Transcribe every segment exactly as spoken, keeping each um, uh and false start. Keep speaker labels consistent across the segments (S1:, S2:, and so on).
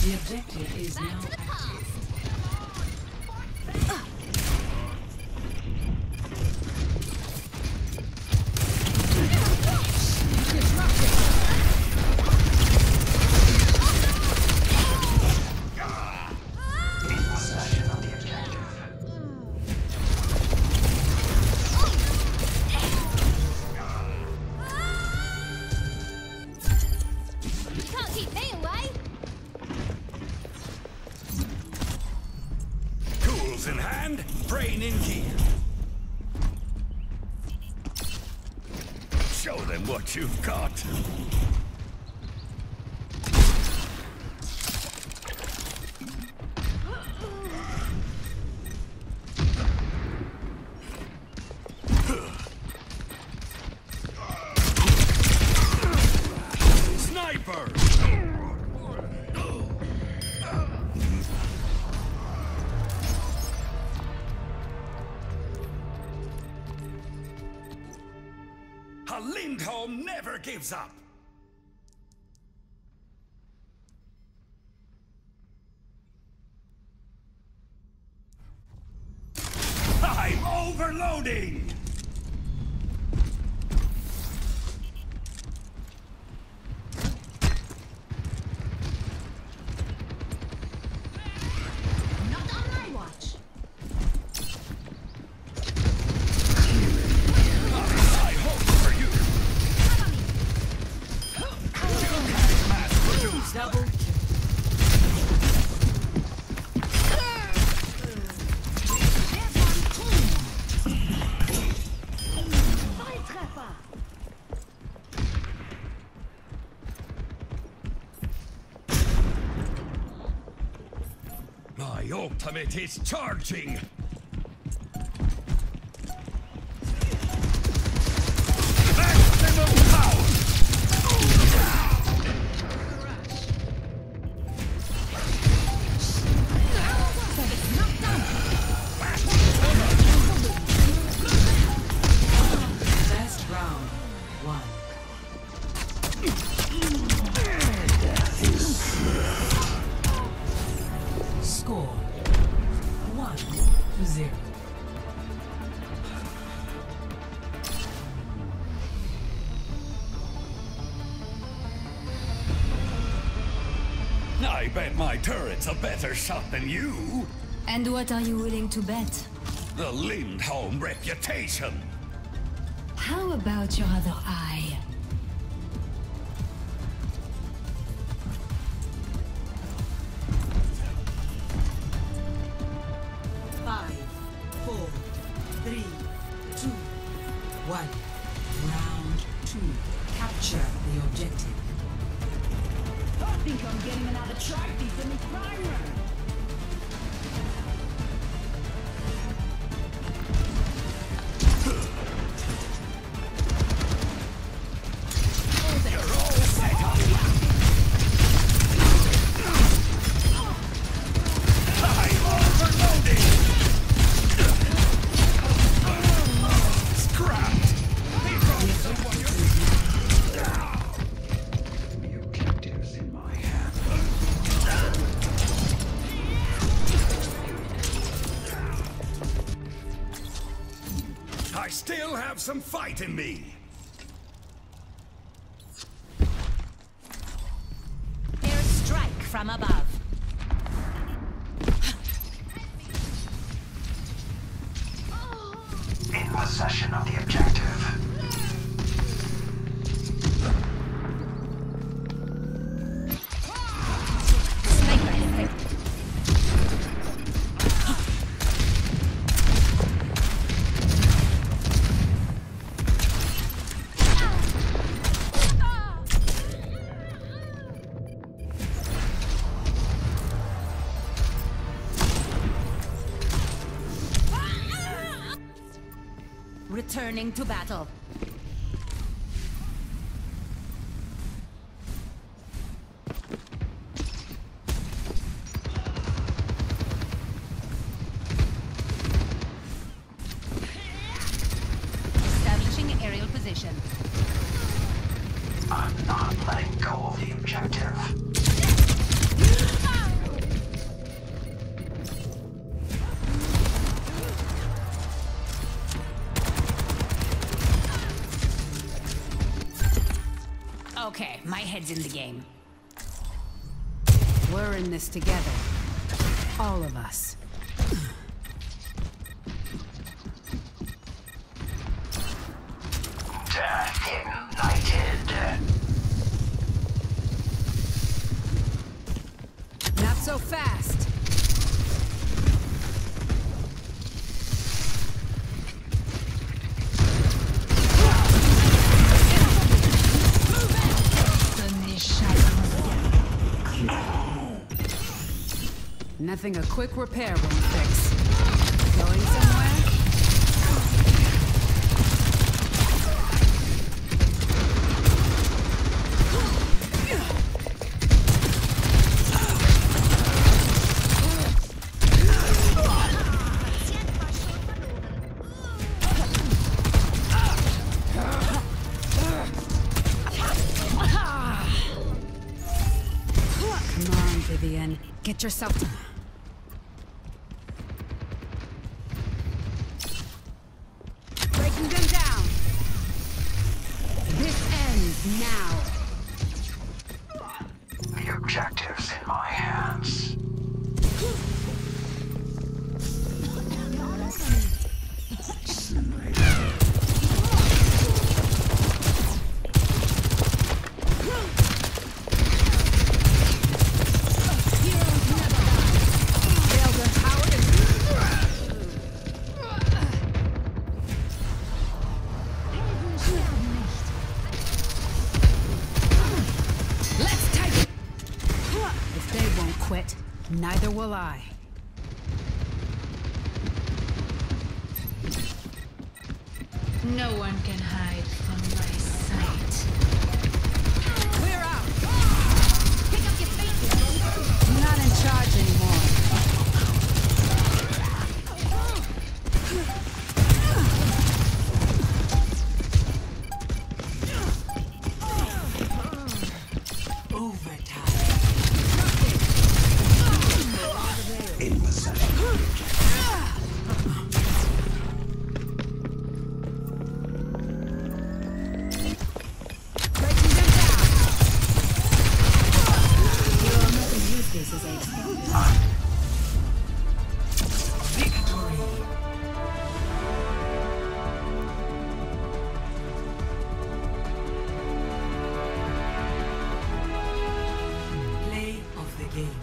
S1: The objective is now active.
S2: In hand, brain in gear. Show them what you've got. Sniper! Lindholm never gives up! I'm overloading!
S3: Not on my watch!
S1: Double kill.
S2: My ultimate is charging! Maximum power!
S1: Score one to zero.
S2: I bet my turret's a better shot than you.
S3: And what are you willing to bet?
S2: The Lindholm reputation.
S3: How about your other eye?
S1: Five, four, three, two, one. Round two. Capture the objective.
S4: I think I'm getting another trophy for me primer.
S2: I still have some fight in me.
S3: Airstrike from above.
S5: In possession of the objective.
S3: Returning to battle. Establishing aerial position.
S5: I'm not letting go of the objective.
S3: heads in the game. We're in this together. All of us.
S5: Death ignited.
S3: Not so fast. Nothing a quick repair won't fix. Going somewhere? Come on, Vivian. Get yourself to... Breaking them down. This ends now.
S5: The objective's in my hands.
S3: Quit. Neither will I.
S6: No one can hide from my sight.
S3: We're out! Pick up your feet! I'm not in charge anymore.
S5: In possession.
S3: Breaking them down! You'll never use this as a...
S1: Victory! Play of the game.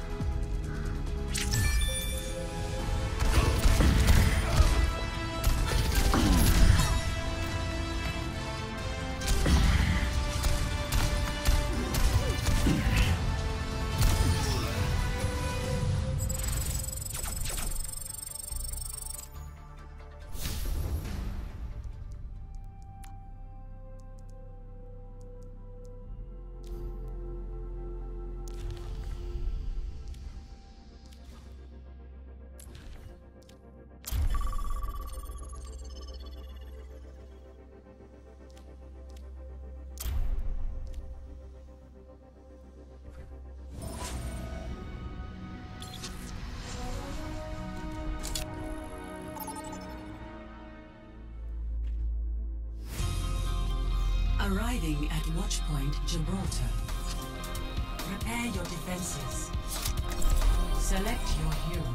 S1: Arriving at Watchpoint Gibraltar. Prepare your defenses. Select your hero.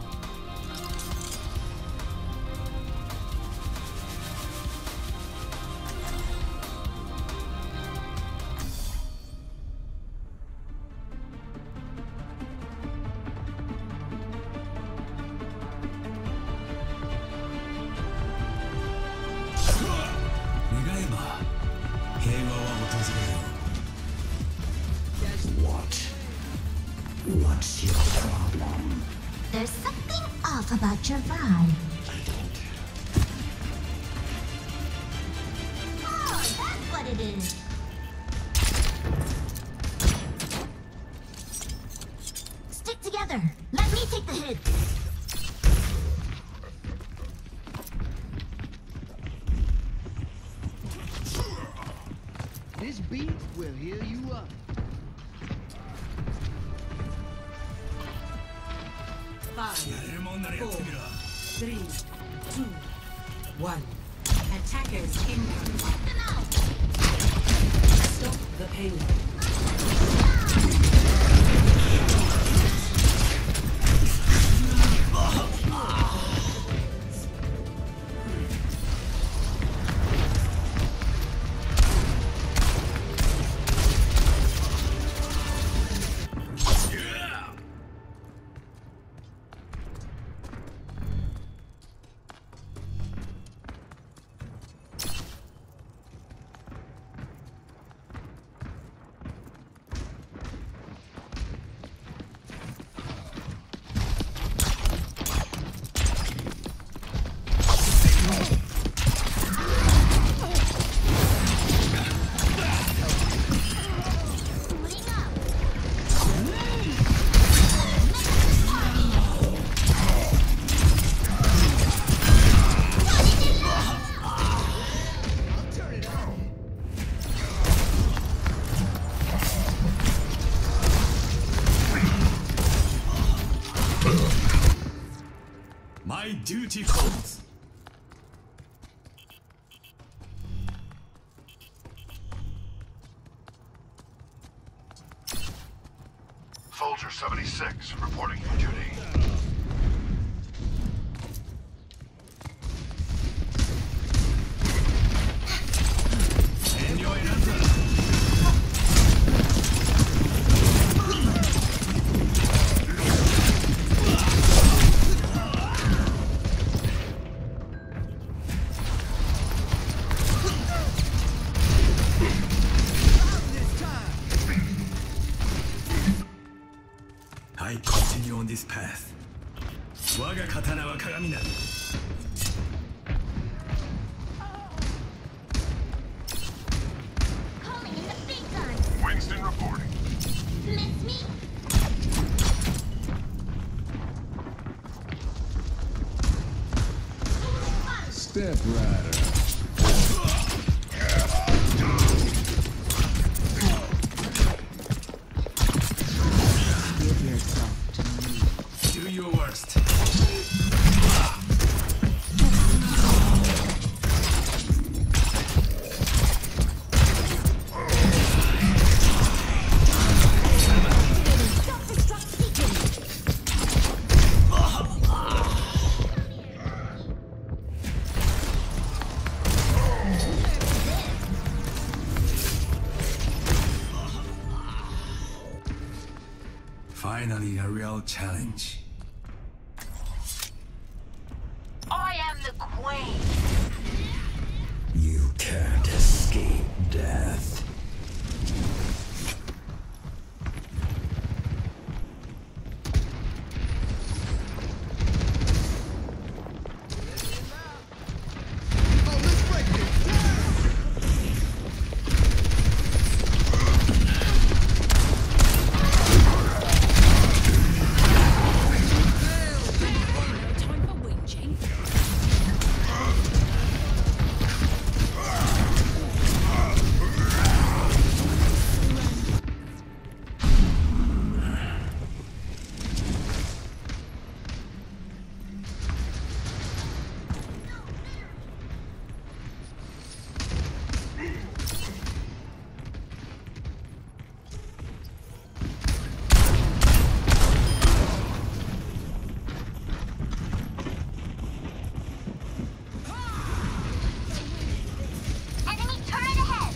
S5: What's your problem?
S7: There's something off about your vibe. Oh, that's what it is. Stick together. Let me take the hit.
S8: This beat will heal you up.
S1: Five, four, three, two, one. Attackers incoming. Stop the payload.
S2: My duty calls.
S9: Soldier seventy-six reporting for duty.
S2: I continue on this path. Waga katana wa kagami naru.
S7: Calling in the big guns.
S9: Winston reporting.
S7: Miss me?
S8: Step Rider.
S1: Give yourself to me.
S2: Do your worst. Finally, a real challenge.
S7: I am the queen.
S5: You can't escape death.
S8: Oh, let's break it.
S3: Time for whinging.
S7: Enemy turret ahead.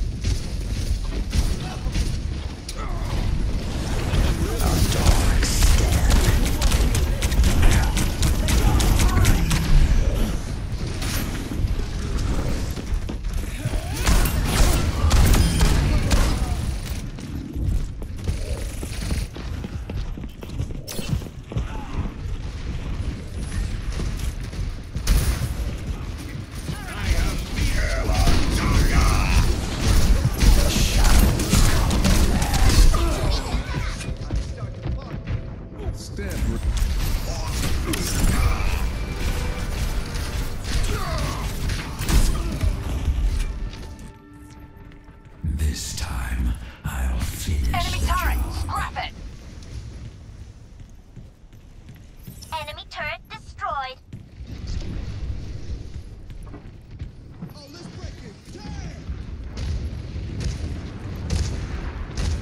S8: Step
S5: This time, I'll finish
S7: Enemy
S5: the
S7: turret.
S5: job.
S7: Scrap it. Enemy turret destroyed.
S8: Oh, let's break it. Damn.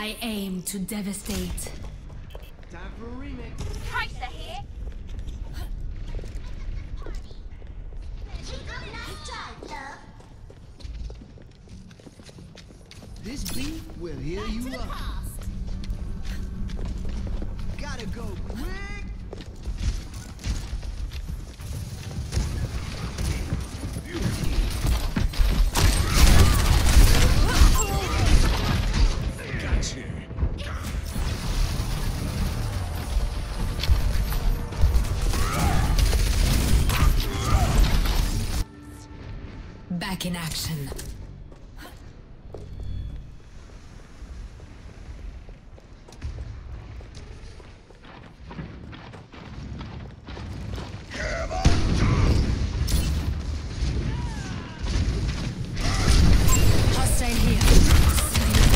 S6: I aim to devastate.
S8: Time for a remix.
S7: Tracer here. Keep up nice drive, love.
S8: This beat will heal
S7: Back to
S8: you
S7: the
S8: up.
S7: past.
S8: Gotta go quick.
S2: Gotcha.
S6: Back in action. Hostile here.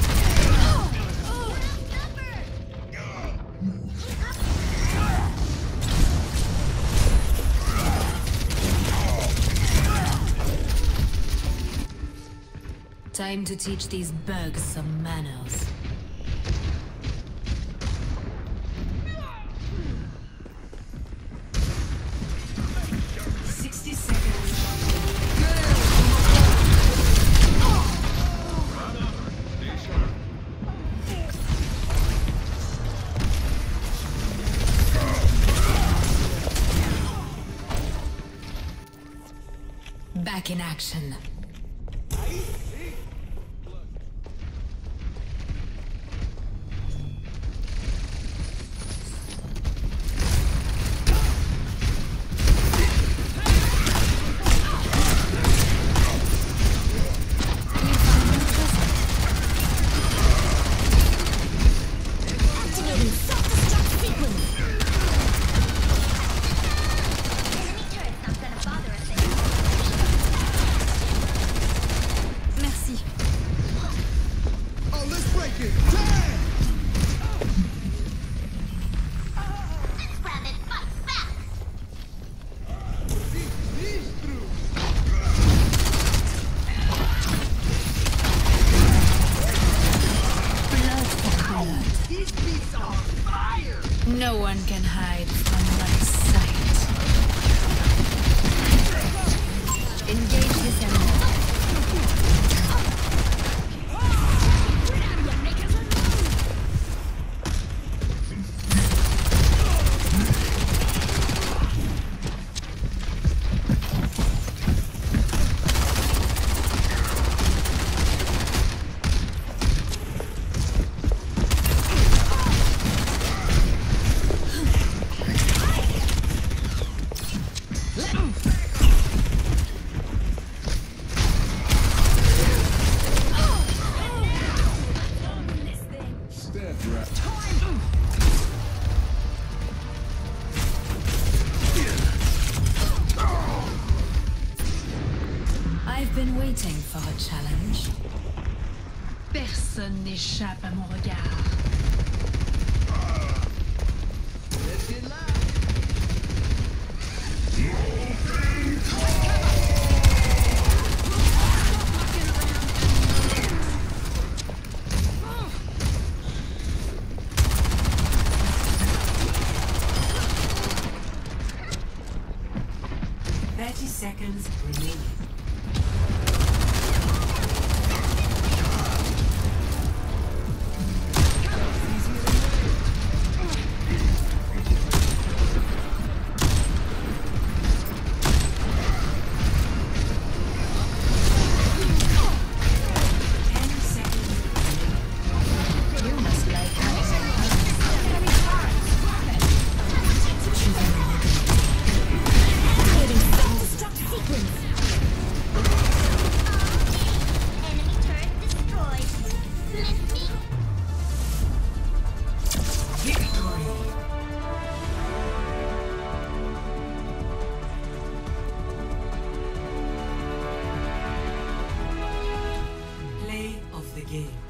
S6: Time to teach these bugs some manners. Sixty seconds. Back in action.
S7: Activating self-destruct sequence. Enemy turret's not gonna bother us anymore.
S6: Merci.
S8: Oh, let's break it. Damn!
S7: This rabbit fights back.
S8: These, these through.
S6: Blood for blood.
S8: These beats are fire.
S6: No one can hide from my sight. Engage this enemy.
S8: Step right.
S6: I've been waiting for a challenge.
S3: Personne n'échappe à mon regard.
S8: Let's get loud.
S6: Thirty seconds remaining.
S10: Play of the game.